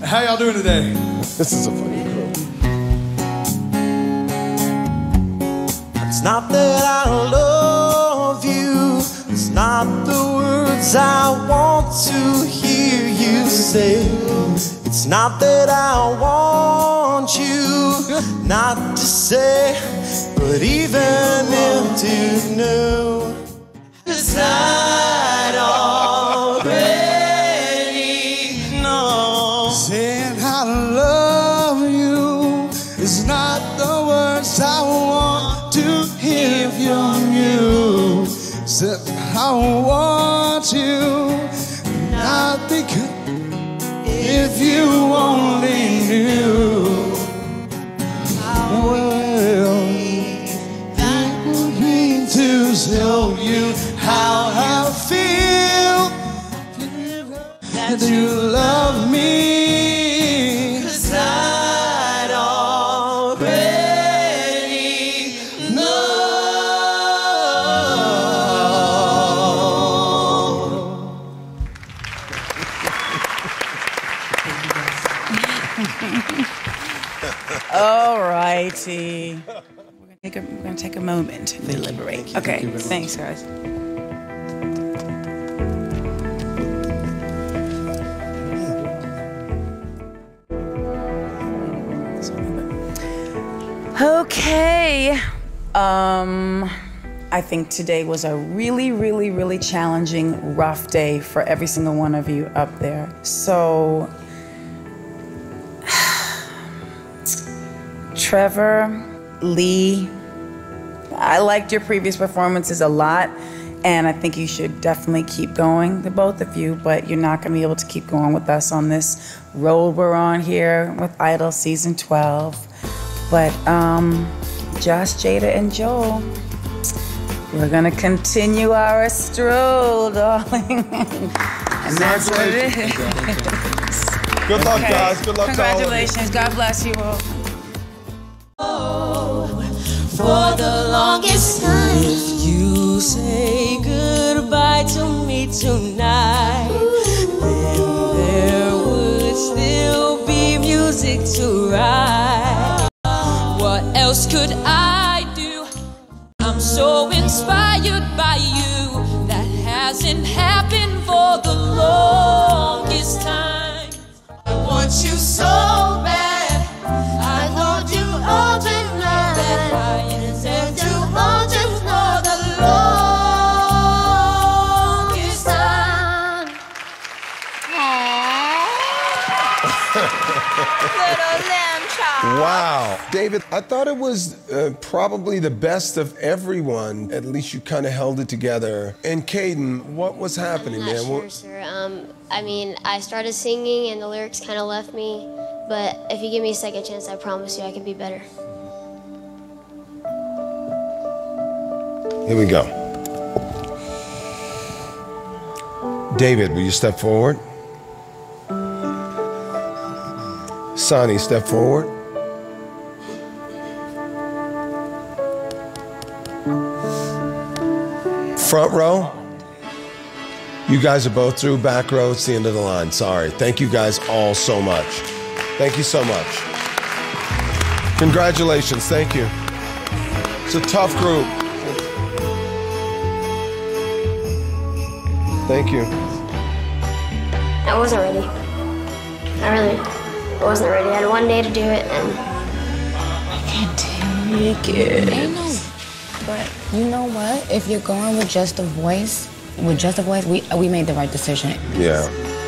How y'all doing today? This is a funny group. It's not that I love you, it's not the words I want to hear you say. It's not that I want you not to say, but even if you knew, 'cause I'd already know. Saying I love you is not the words I want to hear from you. Except I want you, not because if you only knew how well that would mean to tell you how I feel that you love me. 'Cause I'd already know. All righty. We're gonna take a moment to deliberate. Okay, thanks, guys. Okay. I think today was a really challenging, rough day for every single one of you up there. So, Trevor, Lee, I liked your previous performances a lot, and I think you should definitely keep going, the both of you, but you're not gonna be able to keep going with us on this road we're on here with Idol Season 12. But Josh, Jada, and Joel, we're gonna continue our stroll, darling. And that's what it is. Good luck, guys. Good luck. Congratulations. God bless you all. For the longest time, if you say goodbye to me tonight, then there would still be music to write. What else could I do? I'm so inspired by you. That hasn't happened for the longest time. I want you so bad. I want you all to know that I intend to hold you for the longest time. Little lamb chop. Wow. David, I thought it was probably the best of everyone. At least you kind of held it together. And Caden, what was happening, I'm not sure, sir. I mean, I started singing and the lyrics kind of left me. But if you give me a second chance, I promise you I can be better. Here we go. David, will you step forward? Sonny, step forward. Front row. You guys are both through. Back row, it's the end of the line. Sorry. Thank you guys all so much. Thank you so much. Congratulations. Thank you. It's a tough group. Thank you. I wasn't ready. I really wasn't ready. I had one day to do it, and I can't take it. But you know what? If you're going with just a voice, we made the right decision. Yeah.